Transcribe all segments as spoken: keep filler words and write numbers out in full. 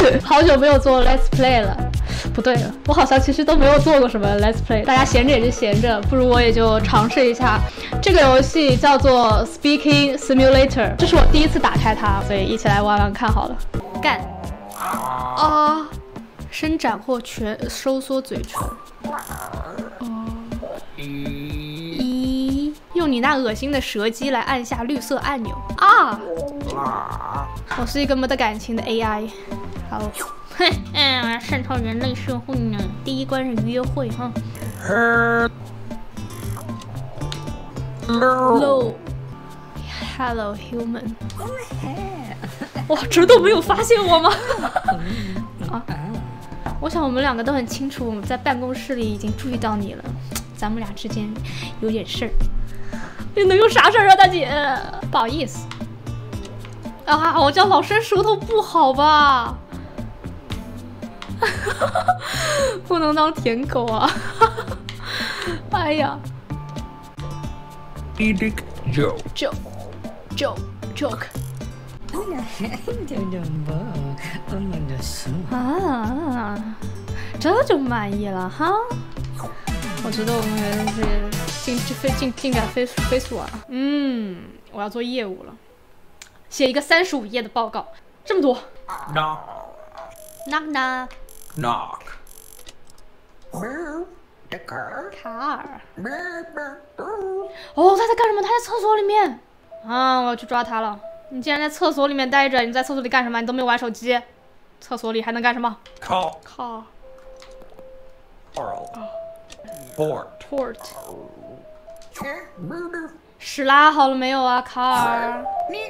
好久没有做 Let's Play 了。不对了，我好像其实都没有做过什么 Let's Play。大家闲着也就闲着，不如我也就尝试一下。这个游戏叫做 Speaking Simulator， 这是我第一次打开它，所以一起来玩玩看好了。干啊！伸展或全收缩嘴唇。哦。咦，用你那恶心的舌肌来按下绿色按钮啊！我是一个没得感情的 A I。好。哼，嗯，渗透人类社会呢。第一关是约会哈。Hello, hello, human。哇，这都没有发现我吗？啊，我想我们两个都很清楚，我们在办公室里已经注意到你了，咱们俩之间有点事儿。你能有啥事儿啊，大姐？不好意思。啊，我叫老伸舌头不好吧？不能当舔狗啊！哎呀 Joke joke joke joke 啊，这就满意了哈！我觉得我们是进飞进进展飞飞速啊！嗯，我要做业务了，写一个三十五页的报告，这么多。 Knock knock knock knock。 卡尔。哦，他在干什么？他在厕所里面。啊，我要去抓他了。你竟然在厕所里面待着，你在厕所里干什么？你都没有玩手机，厕所里还能干什么？ 靠靠。 Port Port。屎拉好了没有啊，卡尔？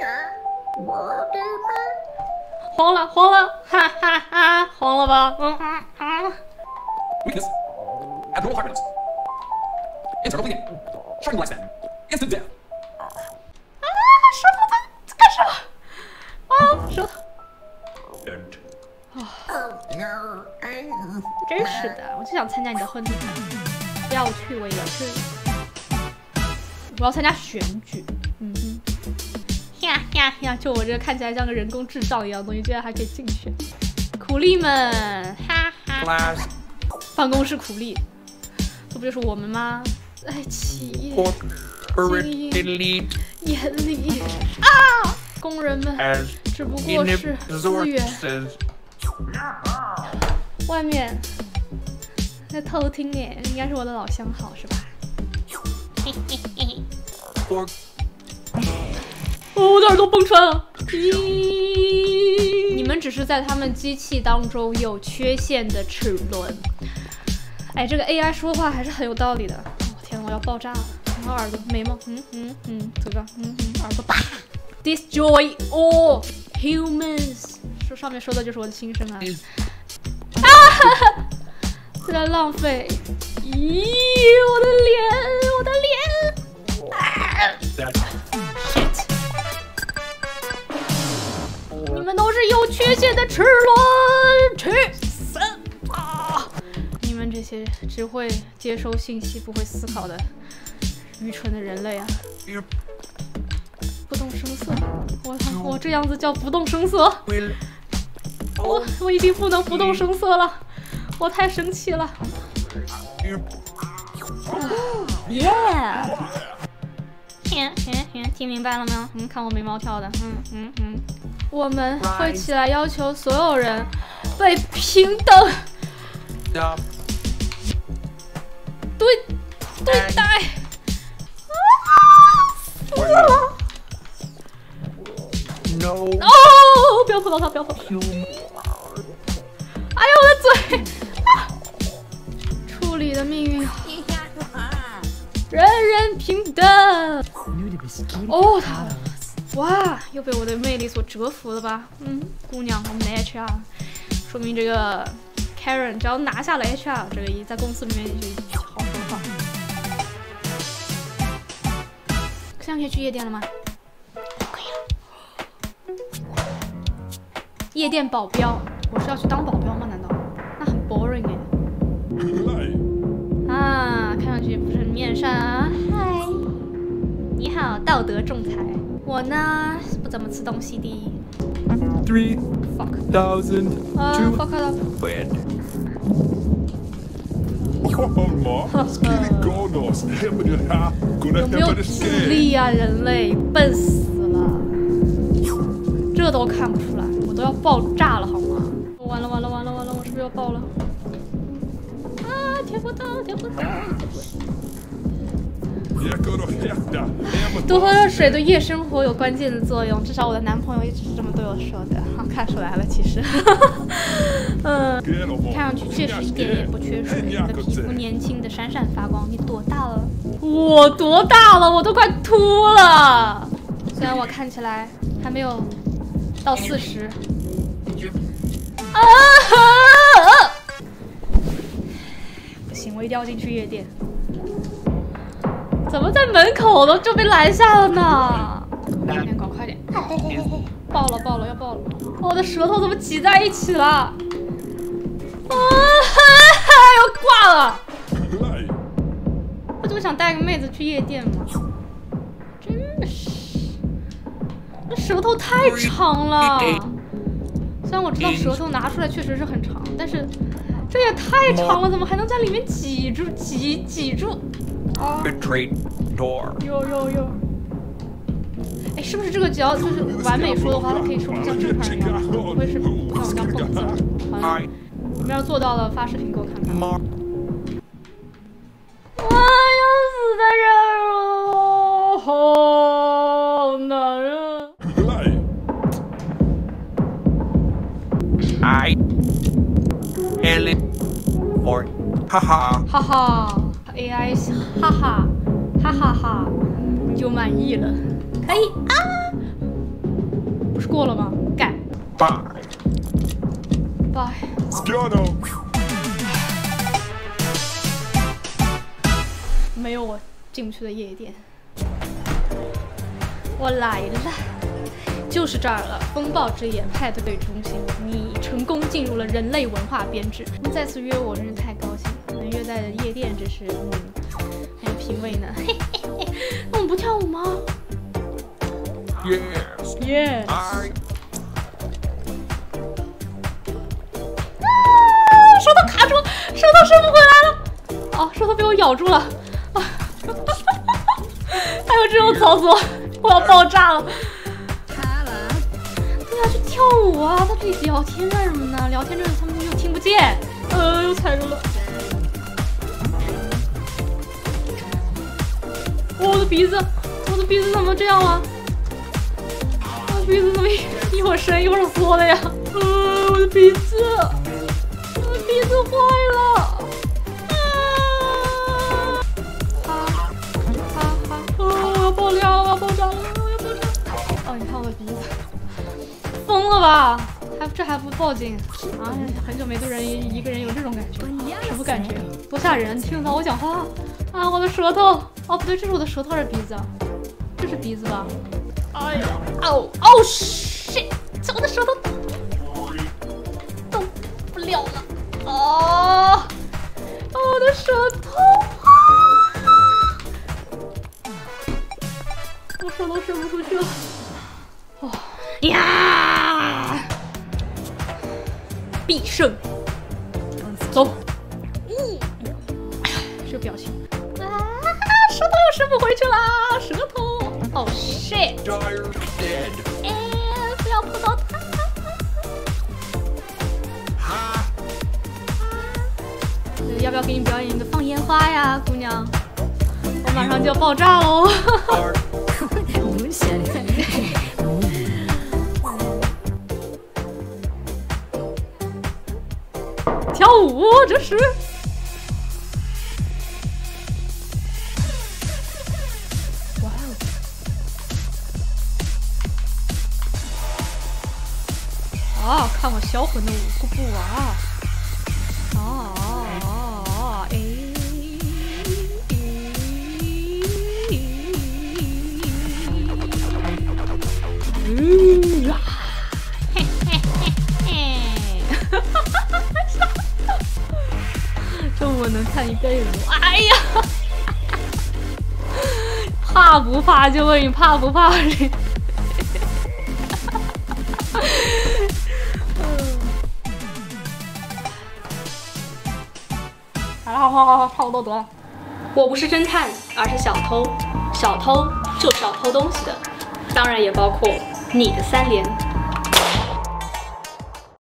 慌了，慌了，哈哈哈，慌了吧？嗯啊啊。 Weakness. Abnormal heart rhythms. Internal bleeding. Shortened lifespan. Instant death. 啊，舌头在干什么？啊，舌头。真是的，我就想参加你的婚礼，要去我也要去。我要参加选举。嗯哼。呀呀呀！就我这个看起来像个人工智障一样的东西，居然还可以竞选。苦力们，哈哈。办公室苦力，这不就是我们吗？哎，企业经营严厉啊！工人们只不过是资源。外面在偷听耶，应该是我的老相好是吧？嘿嘿嘿。哦，我的耳朵崩穿了！咦，你们只是在他们机器当中有缺陷的齿轮。哎，这个 A I 说话还是很有道理的。哦，天哪，我要爆炸了！然后耳朵、眉毛，嗯嗯嗯，嘴巴，嗯嗯，耳朵，啪 ！Destroy all humans， 说上面说的就是我的心声啊！啊哈哈，在浪费！咦，我的脸，我的脸！啊 ！Shit！ 你们都是有缺陷的齿轮，去死啊！你们这些只会接收信息、不会思考的愚蠢的人类啊！不动声色，我我这样子叫不动声色。我我已经不能不动声色了，我太生气了。耶！行行行，听明白了没有？嗯，看我眉毛跳的，嗯嗯嗯。我们会起来要求所有人被平等对对待。啊！死了！ No. 哦，不要碰到他，不要碰到他！哎呀，我的嘴！啊、处理的命运，人人平等。哦，他，哇，又被我的魅力所折服了吧？嗯，姑娘，我们的 H R， 说明这个 Karen 只要拿下了 H R， 这个一在公司里面就好说话。现在可以去夜店了吗？ 夜店保镖，我是要去当保镖吗？难道？那很 boring 哎。啊，看上去不是很面善啊。嗨，你好，道德仲裁。我呢是不怎么吃东西的。 Three. fuck. Thousand Ah, two fuck it up. hundred. Oh, ma, skilly godos, hemmen ha, 有 gonna 没有 have a 智 scale. 力啊，人类，笨死了！这都看不出来，我都要爆炸了好吗？完了完了完了完了，我是不是要爆了？啊，填不到，填不到，填不到。 Jag går och hämtar, hemmen 多喝热水对夜生活有关键的作用，至少我的男朋友一直是这么对我说的。啊，看出来了，其实，嗯，看上去确实一点也不缺水，你的皮肤年轻的闪闪发光。你多大了？我多大了？我都快秃了。虽然我看起来还没有到四十。啊！不行，我一定要进去夜店。 怎么在门口都就被拦下了呢？快点搞，快点！爆了，爆了，要爆了！我的舌头怎么挤在一起了？啊！要挂了！ play. 我就想带个妹子去夜店嘛，真的是，这舌头太长了。虽然我知道舌头拿出来确实是很长，但是这也太长了，怎么还能在里面挤住、挤挤住？ 啊 Betrayed door. 有有有！哎，是不是这个只要就是完美说的话，它可以说出像正常人一样？不会是像我刚蹦字？好像你们要做到了，发视频给我看看。哇，要死的人了，好男人！ Play. I. Ellen. Or. Haha. 哈哈 ，A I， 哈哈，哈哈哈，你就满意了？可以啊！不是过了吗？干 Bye. 拜。 Skano. 没有我进不去的夜店。我来了，就是这儿了！风暴之眼派对中心，你成功进入了人类文化编制。你再次约我，真是太高兴了。能约在夜店，真是嗯，很有品味呢。嘿嘿嘿，那我们不跳舞吗 Yes. ？Yes。 I. 舌头卡住，舌头伸不回来了。哦，舌头被我咬住了。啊！还有这种操作，我要爆炸了。对啊，去跳舞啊！在这里聊天干什么呢？聊天这他们又听不见。呃，又踩住了。我的鼻子，我的鼻子怎么这样了？我的鼻子怎么一会儿伸一会儿缩的呀？呃，我的鼻子。 我的鼻子坏了！啊！哈哈哈！哦，我要爆料，我要爆炸了，我要爆炸！哦，你看我的鼻子，疯了吧？还这还不报警？啊，很久没对人一个人有这种感觉，什么感觉？多吓人！听得到我讲话？啊，我的舌头！哦，不对，这是我的舌头还是鼻子？这是鼻子吧？哎呀！哦哦 shit！ 这我的舌头动不了了。 哦，我的舌头啊！我舌头伸不出去了。哦呀！必胜！走。嗯，这个表情啊，舌头又伸不回去啦！舌头。哦 shit！ Dire dead. 哎，不要碰到它。 要不要给你表演一个放烟花呀，姑娘？我马上就要爆炸喽！跳舞，这是。哇哦！啊，看我销魂的武术步啊！哦。 嗯呀，嘿嘿嘿嘿，这我能看一辈子。哎呀，怕不怕？就问你怕不怕？ 好了，好好好好，差不多得了。我不是侦探，而是小偷。小偷就是要偷东西的，当然也包括你的三连。